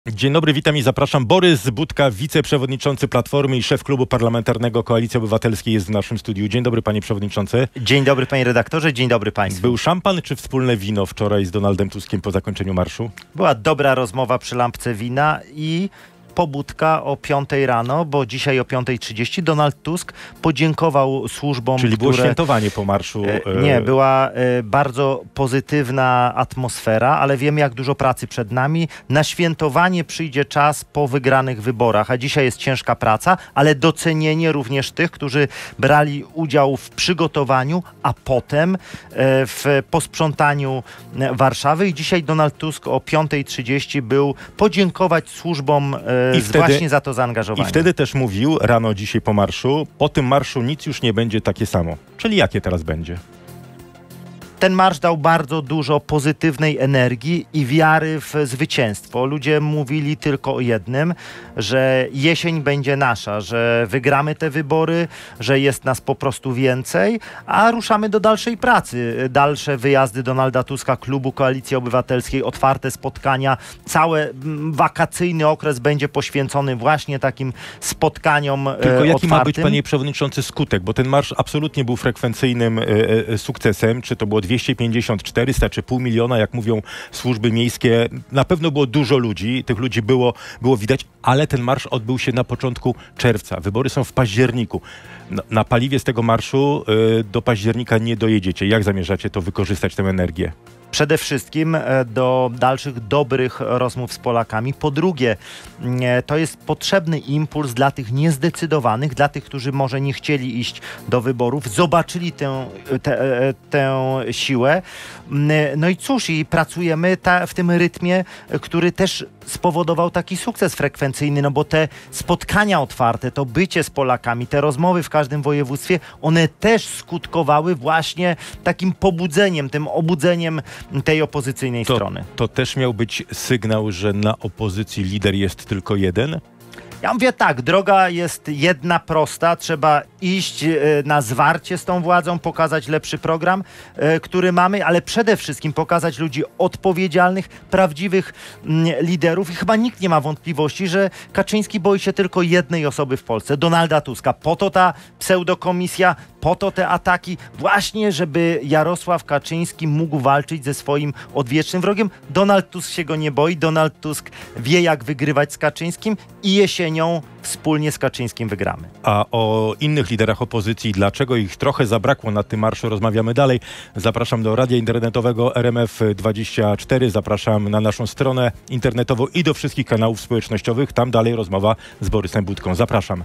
Dzień dobry, witam i zapraszam. Borys Budka, wiceprzewodniczący Platformy i szef klubu parlamentarnego Koalicji Obywatelskiej jest w naszym studiu. Dzień dobry, panie przewodniczący. Dzień dobry, panie redaktorze, dzień dobry państwu. Był szampan czy wspólne wino wczoraj z Donaldem Tuskiem po zakończeniu marszu? Była dobra rozmowa przy lampce wina i pobudka o 5 rano, bo dzisiaj o 5:30 Donald Tusk podziękował służbom, Czyli było świętowanie po marszu? Nie, była bardzo pozytywna atmosfera, ale wiemy, jak dużo pracy przed nami. Na świętowanie przyjdzie czas po wygranych wyborach, a dzisiaj jest ciężka praca, ale docenienie również tych, którzy brali udział w przygotowaniu, a potem w posprzątaniu Warszawy. I dzisiaj Donald Tusk o 5:30 był podziękować służbom właśnie za to zaangażowanie. I wtedy też mówił rano dzisiaj po marszu, po tym marszu nic już nie będzie takie samo. Czyli jakie teraz będzie? Ten marsz dał bardzo dużo pozytywnej energii i wiary w zwycięstwo. Ludzie mówili tylko o jednym, że jesień będzie nasza, że wygramy te wybory, że jest nas po prostu więcej, a ruszamy do dalszej pracy. Dalsze wyjazdy Donalda Tuska, klubu Koalicji Obywatelskiej, otwarte spotkania. Cały wakacyjny okres będzie poświęcony właśnie takim spotkaniom Tylko jaki otwartym. ma być, panie przewodniczący, skutek? Bo ten marsz absolutnie był frekwencyjnym sukcesem. Czy to było 250, 400 czy pół miliona, jak mówią służby miejskie. Na pewno było dużo ludzi, tych ludzi było widać, ale ten marsz odbył się na początku czerwca. Wybory są w październiku. Na paliwie z tego marszu do października nie dojedziecie. Jak zamierzacie to wykorzystać, tę energię? Przede wszystkim do dalszych dobrych rozmów z Polakami. Po drugie, to jest potrzebny impuls dla tych niezdecydowanych, dla tych, którzy może nie chcieli iść do wyborów, zobaczyli tę siłę. No i cóż, i pracujemy w tym rytmie, który też spowodował taki sukces frekwencyjny, no bo te spotkania otwarte, to bycie z Polakami, te rozmowy w każdym województwie, one też skutkowały właśnie takim pobudzeniem, tym obudzeniem tej opozycyjnej strony. To też miał być sygnał, że na opozycji lider jest tylko jeden? Ja mówię tak, droga jest jedna, prosta. Trzeba iść na zwarcie z tą władzą, pokazać lepszy program, który mamy, ale przede wszystkim pokazać ludzi odpowiedzialnych, prawdziwych liderów. I chyba nikt nie ma wątpliwości, że Kaczyński boi się tylko jednej osoby w Polsce, Donalda Tuska. Po to ta pseudokomisja, po to te ataki, właśnie żeby Jarosław Kaczyński mógł walczyć ze swoim odwiecznym wrogiem. Donald Tusk się go nie boi, Donald Tusk wie, jak wygrywać z Kaczyńskim i jesienią wspólnie z Kaczyńskim wygramy. A o innych liderach opozycji, dlaczego ich trochę zabrakło na tym marszu, rozmawiamy dalej. Zapraszam do radia internetowego RMF24, zapraszam na naszą stronę internetową i do wszystkich kanałów społecznościowych. Tam dalej rozmowa z Borysem Budką. Zapraszam.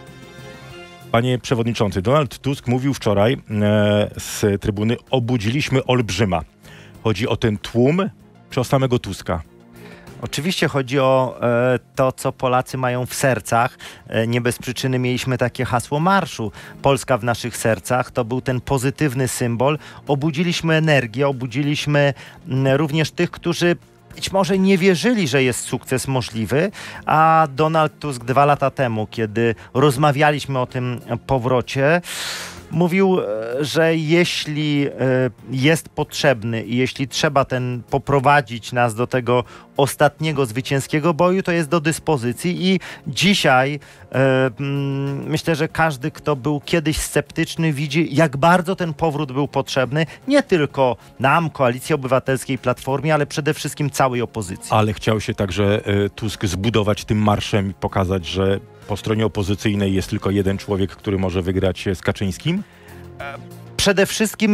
Panie przewodniczący, Donald Tusk mówił wczoraj z trybuny: obudziliśmy olbrzyma. Chodzi o ten tłum, czy o samego Tuska? Oczywiście chodzi o to, co Polacy mają w sercach. Nie bez przyczyny mieliśmy takie hasło marszu. Polska w naszych sercach. To był ten pozytywny symbol. Obudziliśmy energię, obudziliśmy również tych, którzy być może nie wierzyli, że jest sukces możliwy, a Donald Tusk 2 lata temu, kiedy rozmawialiśmy o tym powrocie, mówił, że jeśli jest potrzebny i jeśli trzeba poprowadzić nas do tego ostatniego zwycięskiego boju, to jest do dyspozycji. I dzisiaj myślę, że każdy, kto był kiedyś sceptyczny, widzi, jak bardzo ten powrót był potrzebny. Nie tylko nam, Koalicji Obywatelskiej, Platformie, ale przede wszystkim całej opozycji. Ale chciał się także Tusk zbudować tym marszem i pokazać, że po stronie opozycyjnej jest tylko jeden człowiek, który może wygrać z Kaczyńskim? Przede wszystkim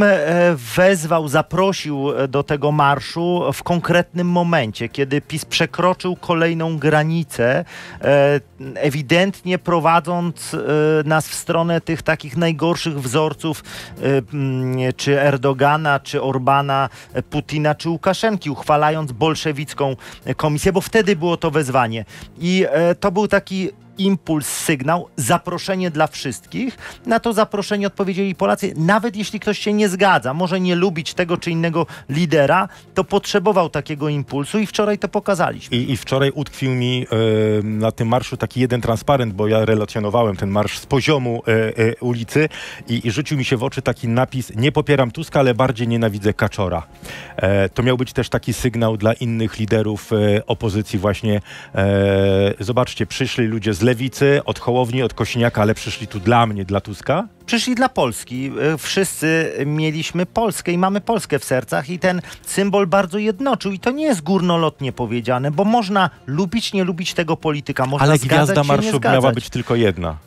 zaprosił do tego marszu w konkretnym momencie, kiedy PiS przekroczył kolejną granicę, ewidentnie prowadząc nas w stronę tych takich najgorszych wzorców czy Erdogana, czy Orbana, Putina, czy Łukaszenki, uchwalając bolszewicką komisję, bo wtedy było to wezwanie. I to był taki impuls, sygnał, zaproszenie dla wszystkich. Na to zaproszenie odpowiedzieli Polacy. Nawet jeśli ktoś się nie zgadza, może nie lubić tego czy innego lidera, to potrzebował takiego impulsu i wczoraj to pokazaliśmy. I wczoraj utkwił mi na tym marszu taki jeden transparent, bo ja relacjonowałem ten marsz z poziomu ulicy i rzucił mi się w oczy taki napis: nie popieram Tuska, ale bardziej nienawidzę Kaczora. To miał być też taki sygnał dla innych liderów opozycji właśnie. Zobaczcie, przyszli ludzie z Lewicy, od Hołowni, od Kosiniaka, ale przyszli tu dla mnie, dla Tuska. Przyszli dla Polski. Wszyscy mieliśmy Polskę i mamy Polskę w sercach i ten symbol bardzo jednoczył. I to nie jest górnolotnie powiedziane, bo można lubić, nie lubić tego polityka. Można ale zgadzać gwiazda się, nie marszu zgadzać. miała być tylko jedna.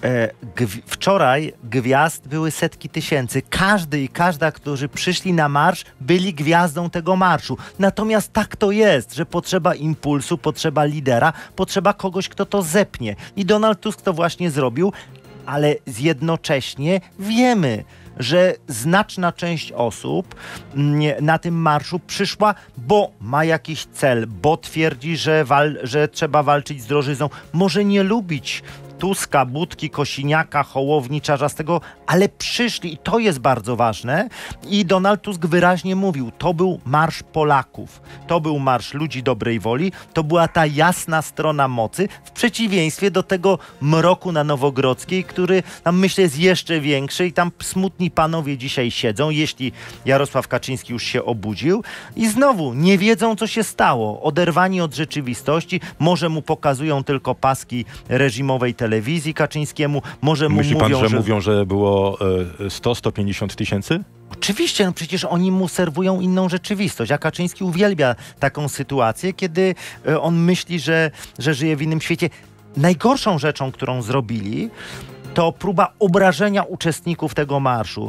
Wczoraj gwiazd były setki tysięcy. Każdy i każda, którzy przyszli na marsz, byli gwiazdą tego marszu. Natomiast tak to jest, że potrzeba impulsu, potrzeba lidera, potrzeba kogoś, kto to zepnie. I Donald Tusk to właśnie zrobił, ale jednocześnie wiemy, że znaczna część osób na tym marszu przyszła, bo ma jakiś cel, bo twierdzi, że trzeba walczyć z drożyzną. Może nie lubić Tuska, Budki, Kosiniaka, Hołowni, Czarzastego, ale przyszli i to jest bardzo ważne. I Donald Tusk wyraźnie mówił, to był marsz Polaków, to był marsz ludzi dobrej woli, to była ta jasna strona mocy, w przeciwieństwie do tego mroku na Nowogrodzkiej, który tam myślę jest jeszcze większy i tam smutni panowie dzisiaj siedzą, jeśli Jarosław Kaczyński już się obudził i znowu nie wiedzą, co się stało, oderwani od rzeczywistości, może mu pokazują tylko paski reżimowej telewizji Kaczyńskiemu, może mu Myśli pan, mówią, że mówią, że było 100-150 tysięcy? Oczywiście, no przecież oni mu serwują inną rzeczywistość, a Kaczyński uwielbia taką sytuację, kiedy on myśli, że żyje w innym świecie. Najgorszą rzeczą, którą zrobili, to próba obrażenia uczestników tego marszu.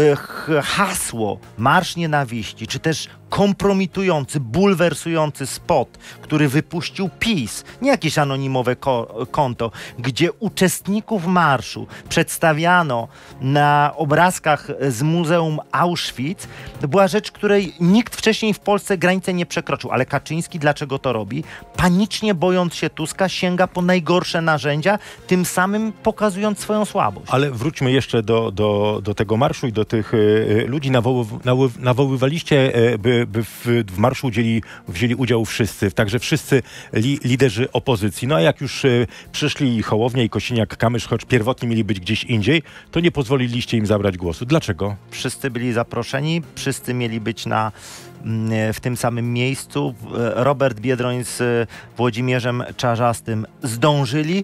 Hasło Marsz Nienawiści, czy też kompromitujący, bulwersujący spot, który wypuścił PiS, nie jakieś anonimowe konto, gdzie uczestników marszu przedstawiano na obrazkach z Muzeum Auschwitz, to była rzecz, której nikt wcześniej w Polsce granicy nie przekroczył. Ale Kaczyński dlaczego to robi? Panicznie bojąc się Tuska, sięga po najgorsze narzędzia, tym samym pokazując swoją słabość. Ale wróćmy jeszcze do tego marszu i do tych ludzi. Nawoływaliście, by w marszu wzięli udział wszyscy, także wszyscy liderzy opozycji. No a jak już przyszli Hołownia i Kosiniak-Kamysz, choć pierwotnie mieli być gdzieś indziej, to nie pozwoliliście im zabrać głosu. Dlaczego? Wszyscy byli zaproszeni, wszyscy mieli być w tym samym miejscu. Robert Biedroń z Włodzimierzem Czarzastym zdążyli,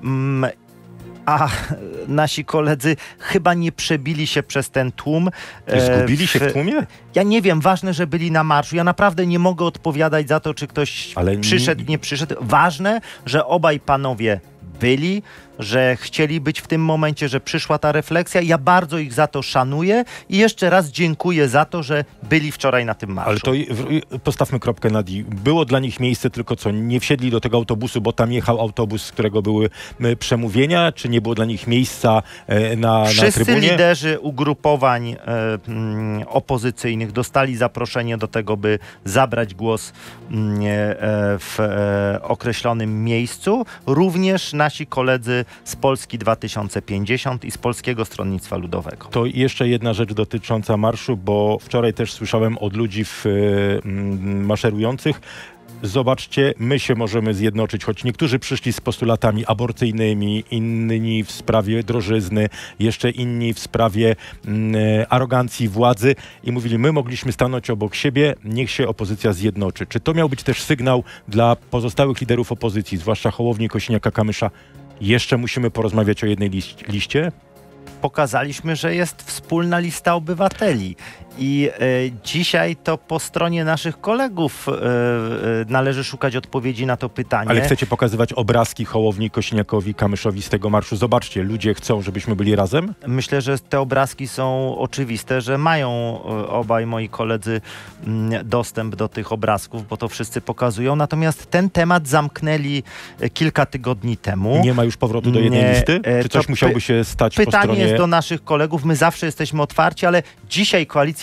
a nasi koledzy chyba nie przebili się przez ten tłum. Zgubili się w tłumie? Ja nie wiem, ważne, że byli na marszu. Ja naprawdę nie mogę odpowiadać za to, czy ktoś przyszedł, nie przyszedł. Ważne, że obaj panowie byli, że chcieli być w tym momencie, że przyszła ta refleksja. Ja bardzo ich za to szanuję i jeszcze raz dziękuję za to, że byli wczoraj na tym marszu. Ale to postawmy kropkę nad i. Było dla nich miejsce, tylko co, nie wsiedli do tego autobusu, bo tam jechał autobus, z którego były przemówienia, czy nie było dla nich miejsca na trybunie? Wszyscy liderzy ugrupowań opozycyjnych dostali zaproszenie do tego, by zabrać głos w określonym miejscu. Również nasi koledzy z Polski 2050 i z Polskiego Stronnictwa Ludowego. To jeszcze jedna rzecz dotycząca marszu, bo wczoraj też słyszałem od ludzi maszerujących: zobaczcie, my się możemy zjednoczyć, choć niektórzy przyszli z postulatami aborcyjnymi, inni w sprawie drożyzny, jeszcze inni w sprawie arogancji władzy i mówili, my mogliśmy stanąć obok siebie, niech się opozycja zjednoczy. Czy to miał być też sygnał dla pozostałych liderów opozycji, zwłaszcza Hołowni, Kosiniaka-Kamysza? Jeszcze musimy porozmawiać o jednej liście? Pokazaliśmy, że jest wspólna lista obywateli i dzisiaj to po stronie naszych kolegów należy szukać odpowiedzi na to pytanie. Ale chcecie pokazywać obrazki Hołowni, Kosiniakowi, Kamyszowi z tego marszu? Zobaczcie, ludzie chcą, żebyśmy byli razem? Myślę, że te obrazki są oczywiste, że mają obaj moi koledzy dostęp do tych obrazków, bo to wszyscy pokazują. Natomiast ten temat zamknęli kilka tygodni temu. Nie ma już powrotu do jednej listy? Czy coś musiałby się stać po stronie? Pytanie jest do naszych kolegów. My zawsze jesteśmy otwarci, ale dzisiaj Koalicja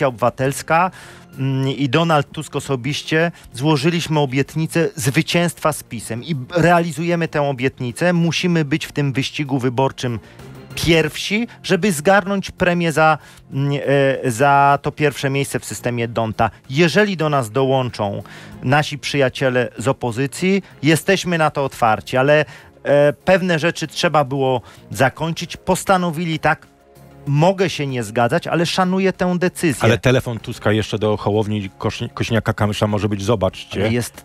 Koalicja Obywatelska i Donald Tusk osobiście złożyliśmy obietnicę zwycięstwa z PiS-em i realizujemy tę obietnicę. Musimy być w tym wyścigu wyborczym pierwsi, żeby zgarnąć premię za to pierwsze miejsce w systemie D'Hondta. Jeżeli do nas dołączą nasi przyjaciele z opozycji, jesteśmy na to otwarci, ale pewne rzeczy trzeba było zakończyć. Postanowili tak. Mogę się nie zgadzać, ale szanuję tę decyzję. Ale telefon Tuska jeszcze do Hołowni, Kośniaka-Kamysza może być, zobaczcie. Ale jest...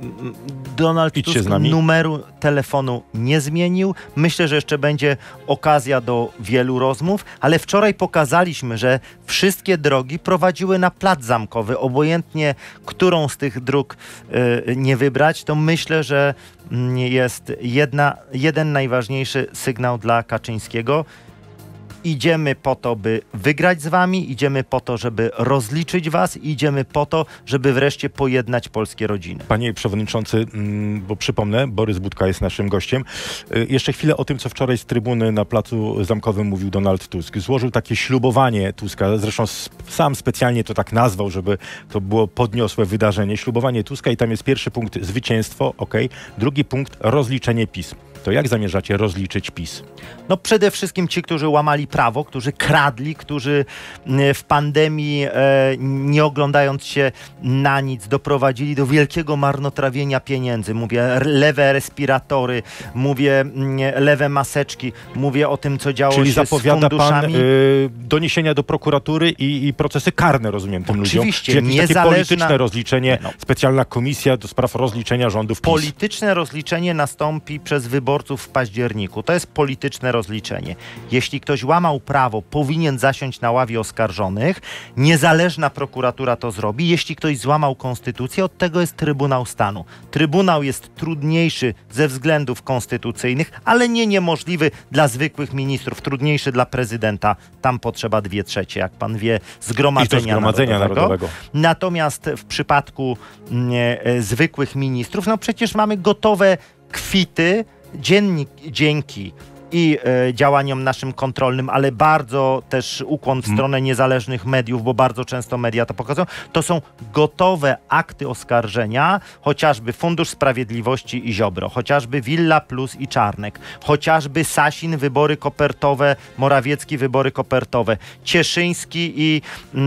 Donald Idźcie Tusk z nami. numeru telefonu nie zmienił. Myślę, że jeszcze będzie okazja do wielu rozmów, ale wczoraj pokazaliśmy, że wszystkie drogi prowadziły na plac zamkowy. Obojętnie, którą z tych dróg nie wybrać, to myślę, że jest jeden najważniejszy sygnał dla Kaczyńskiego. Idziemy po to, by wygrać z wami, idziemy po to, żeby rozliczyć was, idziemy po to, żeby wreszcie pojednać polskie rodziny. Panie przewodniczący, bo przypomnę, Borys Budka jest naszym gościem. Jeszcze chwilę o tym, co wczoraj z trybuny na Placu Zamkowym mówił Donald Tusk. Złożył takie ślubowanie Tuska, zresztą sam specjalnie to tak nazwał, żeby to było podniosłe wydarzenie. Ślubowanie Tuska i tam jest pierwszy punkt zwycięstwo, drugi punkt rozliczenie PiS. To jak zamierzacie rozliczyć PiS? No przede wszystkim ci, którzy łamali prawo, którzy kradli, którzy w pandemii, nie oglądając się na nic, doprowadzili do wielkiego marnotrawienia pieniędzy. Mówię lewe respiratory, mówię lewe maseczki, mówię o tym, co działo Czyli się z zapowiada funduszami. pan doniesienia do prokuratury i procesy karne, rozumiem, tym ludziom? Oczywiście, Czy jakieś takie polityczne rozliczenie, No. specjalna komisja do spraw rozliczenia rządów PiS? Polityczne rozliczenie nastąpi przez wyborców w październiku. To jest polityczne rozliczenie. Jeśli ktoś łamał prawo, powinien zasiąść na ławie oskarżonych. Niezależna prokuratura to zrobi. Jeśli ktoś złamał konstytucję, od tego jest Trybunał Stanu. Trybunał jest trudniejszy ze względów konstytucyjnych, ale nie niemożliwy dla zwykłych ministrów. Trudniejszy dla prezydenta. Tam potrzeba 2/3, jak pan wie, Zgromadzenia Narodowego. Natomiast w przypadku zwykłych ministrów, no przecież mamy gotowe kwity, dzięki i działaniom naszym kontrolnym, ale bardzo też ukłon w stronę niezależnych mediów, bo bardzo często media to pokazują, to są gotowe akty oskarżenia, chociażby Fundusz Sprawiedliwości i Ziobro, chociażby Villa Plus i Czarnek, chociażby Sasin, wybory kopertowe, Morawiecki, wybory kopertowe, Cieszyński i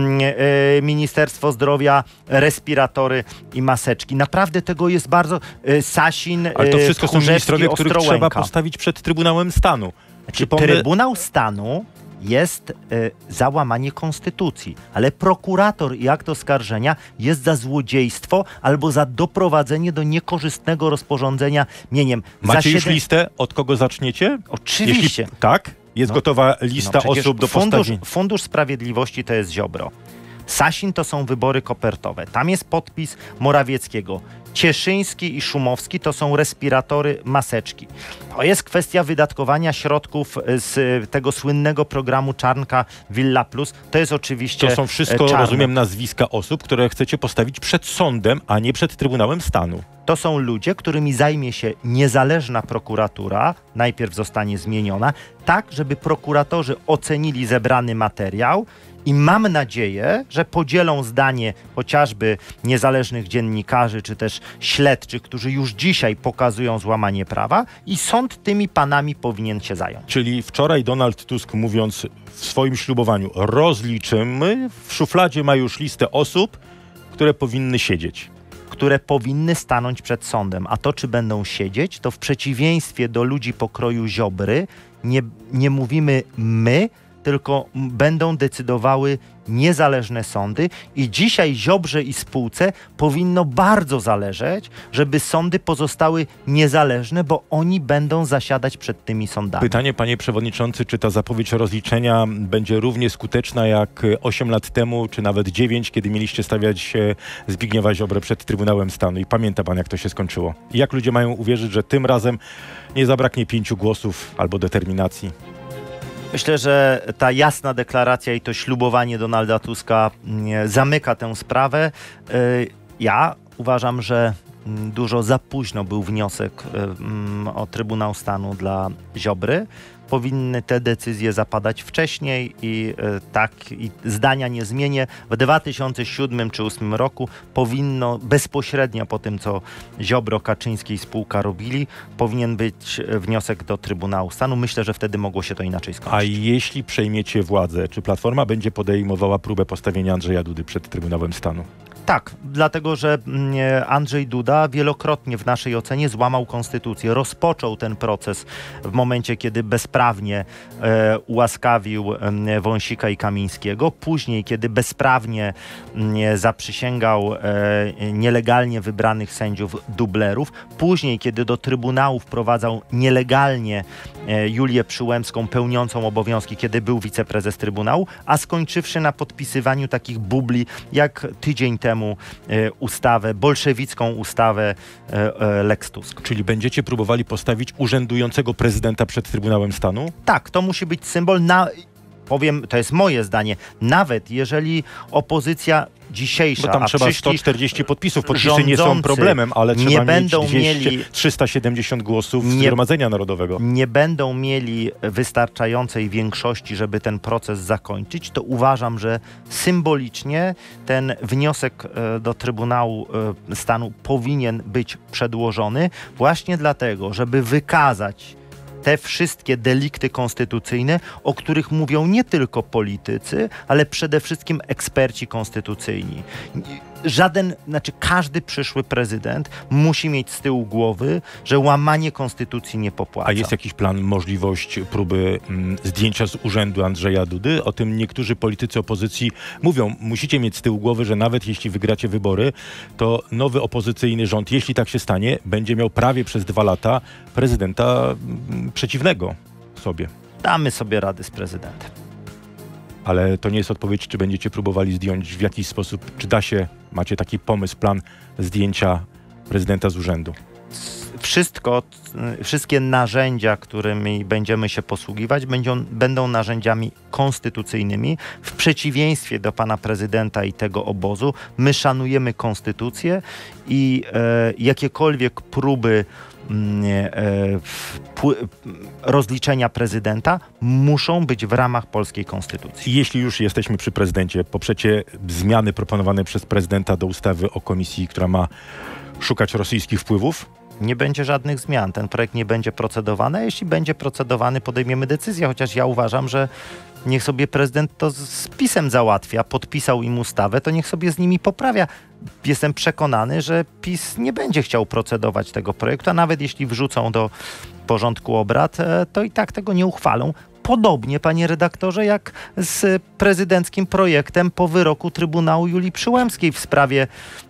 Ministerstwo Zdrowia, respiratory i maseczki. Naprawdę tego jest bardzo... Sasin, Ale to wszystko są ministrowie, których trzeba Ostrołęka. postawić przed Trybunałem Stanu. Trybunał Stanu jest za łamanie konstytucji, ale prokurator i akt oskarżenia jest za złodziejstwo albo za doprowadzenie do niekorzystnego rozporządzenia mieniem. Macie już listę, od kogo zaczniecie? Oczywiście. Tak? Jest gotowa lista osób do postawienia. Fundusz Sprawiedliwości to jest Ziobro. Sasin to są wybory kopertowe. Tam jest podpis Morawieckiego. Cieszyński i Szumowski to są respiratory, maseczki. To jest kwestia wydatkowania środków z tego słynnego programu Czarnka Villa Plus. To jest oczywiście To są wszystko, Czarnek. rozumiem, nazwiska osób, które chcecie postawić przed sądem, a nie przed Trybunałem Stanu. To są ludzie, którymi zajmie się niezależna prokuratura, najpierw zostanie zmieniona, tak, żeby prokuratorzy ocenili zebrany materiał i mam nadzieję, że podzielą zdanie chociażby niezależnych dziennikarzy, czy też śledczych, którzy już dzisiaj pokazują złamanie prawa i sąd tymi panami powinien się zająć. Czyli wczoraj Donald Tusk, mówiąc w swoim ślubowaniu, rozliczymy, w szufladzie ma już listę osób, które powinny siedzieć. Które powinny stanąć przed sądem. A to, czy będą siedzieć, to w przeciwieństwie do ludzi pokroju Ziobry nie mówimy my, tylko będą decydowały niezależne sądy i dzisiaj Ziobrze i spółce powinno bardzo zależeć, żeby sądy pozostały niezależne, bo oni będą zasiadać przed tymi sądami. Pytanie, panie przewodniczący, czy ta zapowiedź rozliczenia będzie równie skuteczna jak 8 lat temu, czy nawet 9, kiedy mieliście stawiać Zbigniewa Ziobrę przed Trybunałem Stanu i pamięta pan, jak to się skończyło? I jak ludzie mają uwierzyć, że tym razem nie zabraknie 5 głosów albo determinacji? Myślę, że ta jasna deklaracja i to ślubowanie Donalda Tuska zamyka tę sprawę. Ja uważam, że dużo za późno był wniosek o Trybunał Stanu dla Ziobry. Powinny te decyzje zapadać wcześniej i zdania nie zmienię. W 2007 czy 2008 roku powinno bezpośrednio po tym, co Ziobro, Kaczyński i spółka robili, powinien być wniosek do Trybunału Stanu. Myślę, że wtedy mogło się to inaczej skończyć. A jeśli przejmiecie władzę, czy Platforma będzie podejmowała próbę postawienia Andrzeja Dudy przed Trybunałem Stanu? Tak, dlatego że Andrzej Duda wielokrotnie w naszej ocenie złamał konstytucję. Rozpoczął ten proces w momencie, kiedy bezprawnie ułaskawił Wąsika i Kamińskiego. Później, kiedy bezprawnie zaprzysięgał nielegalnie wybranych sędziów dublerów. Później, kiedy do Trybunału wprowadzał nielegalnie Julię Przyłębską pełniącą obowiązki, kiedy był wiceprezes Trybunału, a skończywszy na podpisywaniu takich bubli, jak tydzień temu bolszewicką ustawę Lex Tusk. Czyli będziecie próbowali postawić urzędującego prezydenta przed Trybunałem Stanu? Tak, to musi być symbol powiem, to jest moje zdanie, nawet jeżeli opozycja dzisiejsza, bo tam trzeba 140 podpisów. Podpisy nie są problemem, ale trzeba mieć 370 głosów Zgromadzenia Narodowego. Nie będą mieli wystarczającej większości, żeby ten proces zakończyć, to uważam, że symbolicznie ten wniosek do Trybunału Stanu powinien być przedłożony właśnie dlatego, żeby wykazać te wszystkie delikty konstytucyjne, o których mówią nie tylko politycy, ale przede wszystkim eksperci konstytucyjni. Każdy przyszły prezydent musi mieć z tyłu głowy, że łamanie konstytucji nie popłaca. A jest jakiś plan, możliwość próby zdjęcia z urzędu Andrzeja Dudy? O tym niektórzy politycy opozycji mówią. Musicie mieć z tyłu głowy, że nawet jeśli wygracie wybory, to nowy opozycyjny rząd, jeśli tak się stanie, będzie miał prawie przez 2 lata prezydenta przeciwnego sobie. Damy sobie radę z prezydentem. Ale to nie jest odpowiedź, czy będziecie próbowali zdjąć w jakiś sposób, czy da się, macie taki pomysł, plan zdjęcia prezydenta z urzędu? Wszystkie narzędzia, którymi będziemy się posługiwać, będą narzędziami konstytucyjnymi. W przeciwieństwie do pana prezydenta i tego obozu, my szanujemy konstytucję i jakiekolwiek próby rozliczenia prezydenta muszą być w ramach polskiej konstytucji. Jeśli już jesteśmy przy prezydencie, poprzecie zmiany proponowane przez prezydenta do ustawy o komisji, która ma szukać rosyjskich wpływów? Nie będzie żadnych zmian. Ten projekt nie będzie procedowany. A jeśli będzie procedowany, podejmiemy decyzję, chociaż ja uważam, że niech sobie prezydent to z PiS-em załatwia. Podpisał im ustawę, to niech sobie z nimi poprawia. Jestem przekonany, że PiS nie będzie chciał procedować tego projektu, a nawet jeśli wrzucą do porządku obrad, to i tak tego nie uchwalą. Podobnie, panie redaktorze, jak z prezydenckim projektem po wyroku Trybunału Julii Przyłębskiej w sprawie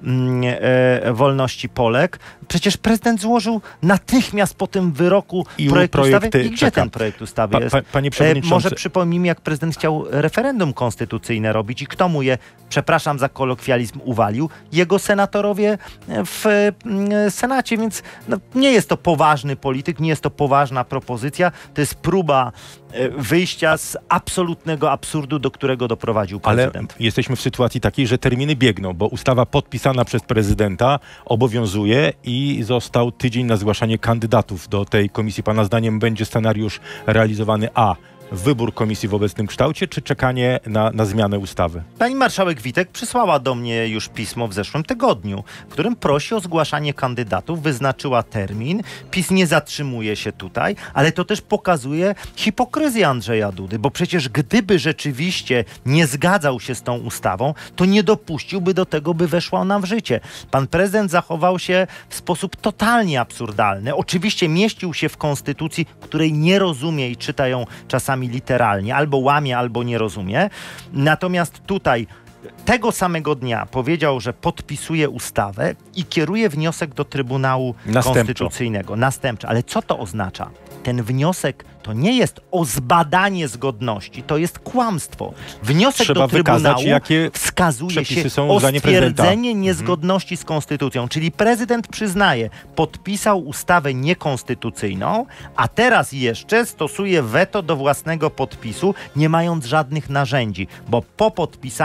wolności Polek. Przecież prezydent złożył natychmiast po tym wyroku projekt ustawy. I gdzie ten projekt ustawy jest? Panie przewodniczący. Może przypomnijmy, jak prezydent chciał referendum konstytucyjne robić i kto mu je, przepraszam za kolokwializm, uwalił? Jego senatorowie w Senacie, więc nie jest to poważny polityk, nie jest to poważna propozycja. To jest próba wyjścia z absolutnego absurdu, do którego doprowadził prezydent. Ale jesteśmy w sytuacji takiej, że terminy biegną, bo ustawa podpisana przez prezydenta obowiązuje i został tydzień na zgłaszanie kandydatów do tej komisji. Pana zdaniem będzie scenariusz realizowany wybór komisji w obecnym kształcie, czy czekanie na zmianę ustawy? Pani marszałek Witek przysłała do mnie już pismo w zeszłym tygodniu, w którym prosi o zgłaszanie kandydatów, wyznaczyła termin. PiS nie zatrzymuje się tutaj, ale to też pokazuje hipokryzję Andrzeja Dudy, bo przecież gdyby rzeczywiście nie zgadzał się z tą ustawą, to nie dopuściłby do tego, by weszła ona w życie. Pan prezydent zachował się w sposób totalnie absurdalny. Oczywiście mieścił się w konstytucji, której nie rozumie i czyta ją czasami literalnie, albo łamie, albo nie rozumie. Natomiast tutaj tego samego dnia powiedział, że podpisuje ustawę i kieruje wniosek do Trybunału Konstytucyjnego. Następczo. Ale co to oznacza? Ten wniosek to nie jest o zbadanie zgodności, to jest kłamstwo. Wniosek do Trybunału wskazuje się o stwierdzenie niezgodności z konstytucją. Czyli prezydent przyznaje, podpisał ustawę niekonstytucyjną, a teraz jeszcze stosuje weto do własnego podpisu, nie mając żadnych narzędzi, bo po podpisaniu ustawy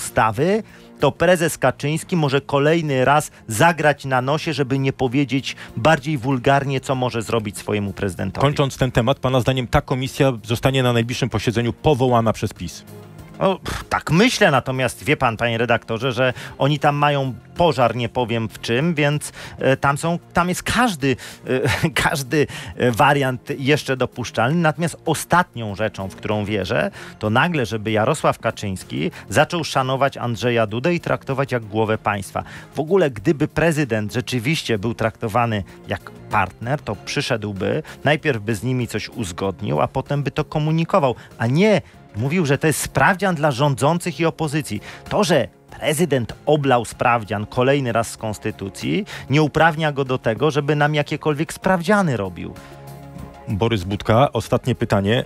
ustawy, to prezes Kaczyński może kolejny raz zagrać na nosie, żeby nie powiedzieć bardziej wulgarnie, co może zrobić swojemu prezydentowi. Kończąc ten temat, pana zdaniem ta komisja zostanie na najbliższym posiedzeniu powołana przez PiS? No, tak myślę, natomiast wie pan, panie redaktorze, że oni tam mają pożar, nie powiem w czym, więc tam jest każdy wariant jeszcze dopuszczalny. Natomiast ostatnią rzeczą, w którą wierzę, to nagle, żeby Jarosław Kaczyński zaczął szanować Andrzeja Dudę i traktować jak głowę państwa. W ogóle, gdyby prezydent rzeczywiście był traktowany jak partner, to przyszedłby, najpierw by z nimi coś uzgodnił, a potem by to komunikował, a nie mówił, że to jest sprawdzian dla rządzących i opozycji. To, że prezydent oblał sprawdzian kolejny raz z konstytucji, nie uprawnia go do tego, żeby nam jakiekolwiek sprawdziany robił. Borys Budka, ostatnie pytanie.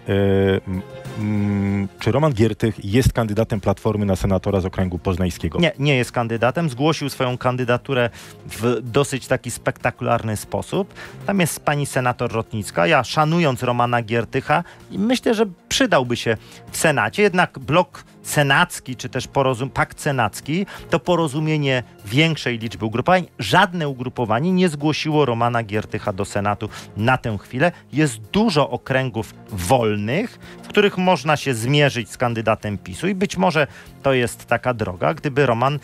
Czy Roman Giertych jest kandydatem Platformy na senatora z okręgu poznańskiego? Nie jest kandydatem. Zgłosił swoją kandydaturę w dosyć taki spektakularny sposób. Tam jest pani senator Rotnicka. Ja, szanując Romana Giertycha, myślę, że przydałby się w Senacie. Jednak blok senacki, czy też pakt senacki, to porozumienie większej liczby ugrupowań. Żadne ugrupowanie nie zgłosiło Romana Giertycha do Senatu na tę chwilę. Jest dużo okręgów wolnych, w których można się zmierzyć z kandydatem PiS-u i być może to jest taka droga, gdyby Roman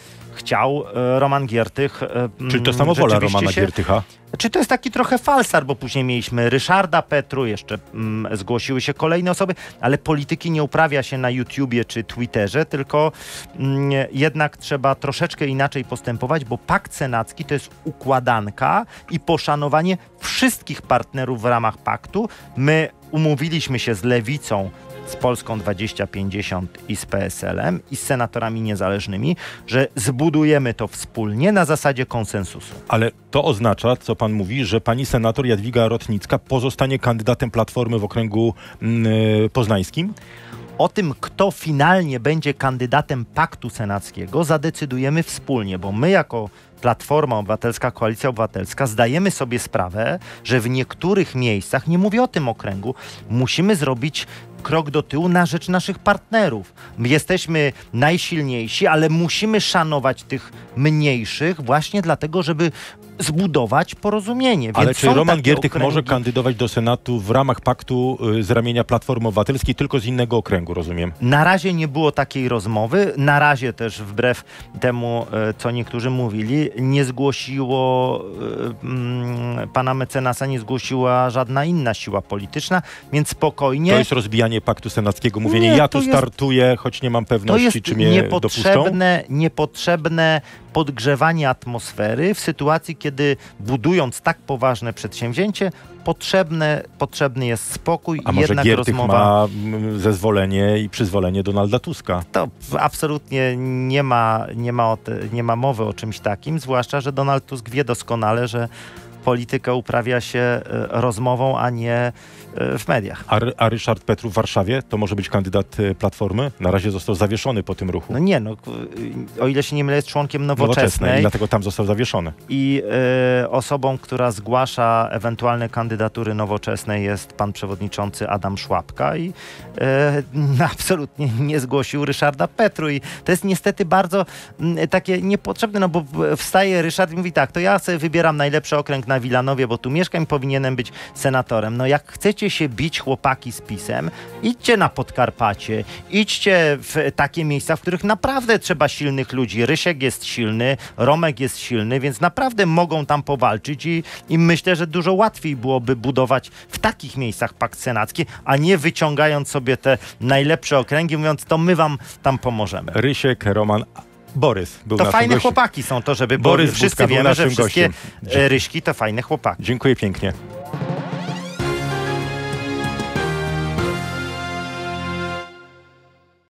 Giertych... Czyli to samowola Romana Giertycha? Czy to jest taki trochę falsar, bo później mieliśmy Ryszarda Petru, jeszcze zgłosiły się kolejne osoby, ale polityki nie uprawia się na YouTubie czy Twitterze, tylko jednak trzeba troszeczkę inaczej postępować, bo pakt senacki to jest układanka i poszanowanie wszystkich partnerów w ramach paktu. My umówiliśmy się z Lewicą, z Polską 2050 i z PSL-em i z senatorami niezależnymi, że zbudujemy to wspólnie na zasadzie konsensusu. Ale to oznacza, co pan mówi, że pani senator Jadwiga Rotnicka pozostanie kandydatem Platformy w okręgu poznańskim? O tym, kto finalnie będzie kandydatem paktu senackiego, zadecydujemy wspólnie, bo my jako Platforma Obywatelska, Koalicja Obywatelska zdajemy sobie sprawę, że w niektórych miejscach, nie mówię o tym okręgu, musimy zrobić krok do tyłu na rzecz naszych partnerów. My jesteśmy najsilniejsi, ale musimy szanować tych mniejszych właśnie dlatego, żeby zbudować porozumienie. Więc ale czy Roman Giertych okręgi... może kandydować do Senatu w ramach paktu z ramienia Platformy Obywatelskiej tylko z innego okręgu, rozumiem? Na razie nie było takiej rozmowy. Na razie też wbrew temu, co niektórzy mówili, nie zgłosiło pana mecenasa, nie zgłosiła żadna inna siła polityczna, więc spokojnie. To jest rozbijanie paktu senackiego, mówienie ja tu startuję, choć nie mam pewności, czy mnie dopuszczą? Niepotrzebne podgrzewanie atmosfery w sytuacji, kiedy budując tak poważne przedsięwzięcie, potrzebny jest spokój. A może Giertych ma zezwolenie i przyzwolenie Donalda Tuska? To absolutnie nie ma mowy o czymś takim, zwłaszcza, że Donald Tusk wie doskonale, że politykę uprawia się rozmową, a nie w mediach. A Ryszard Petru w Warszawie to może być kandydat Platformy? Na razie został zawieszony po tym ruchu. O ile się nie mylę, jest członkiem Nowoczesnej. I dlatego tam został zawieszony. I osobą, która zgłasza ewentualne kandydatury Nowoczesnej jest pan przewodniczący Adam Szłapka i absolutnie nie zgłosił Ryszarda Petru. I to jest niestety bardzo takie niepotrzebne, no bo wstaje Ryszard i mówi tak, to ja sobie wybieram najlepszy okręg na Wilanowie, bo tu mieszkam i powinienem być senatorem. No jak chcecie się bić, chłopaki z PiS-em, idźcie na Podkarpacie, idźcie w takie miejsca, w których naprawdę trzeba silnych ludzi. Rysiek jest silny, Romek jest silny, więc naprawdę mogą tam powalczyć i myślę, że dużo łatwiej byłoby budować w takich miejscach pakt senacki, a nie wyciągając sobie te najlepsze okręgi, mówiąc, to my wam tam pomożemy. Rysiek, Roman, Borys był to naszym fajne gościem. chłopaki są to, żeby Borys wszyscy Budka wiemy, że wszystkie gościem. Ryśki to fajne chłopaki. Dziękuję pięknie.